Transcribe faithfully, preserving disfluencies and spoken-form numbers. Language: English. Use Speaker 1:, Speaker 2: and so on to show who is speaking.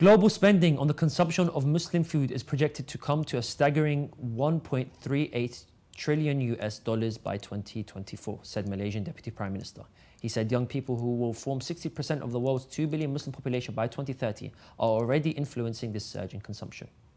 Speaker 1: Global spending on the consumption of Muslim food is projected to come to a staggering one point three eight trillion U S dollars by twenty twenty-four, said Malaysian Deputy Prime Minister. He said young people who will form sixty percent of the world's two billion Muslim population by twenty thirty are already influencing this surge in consumption.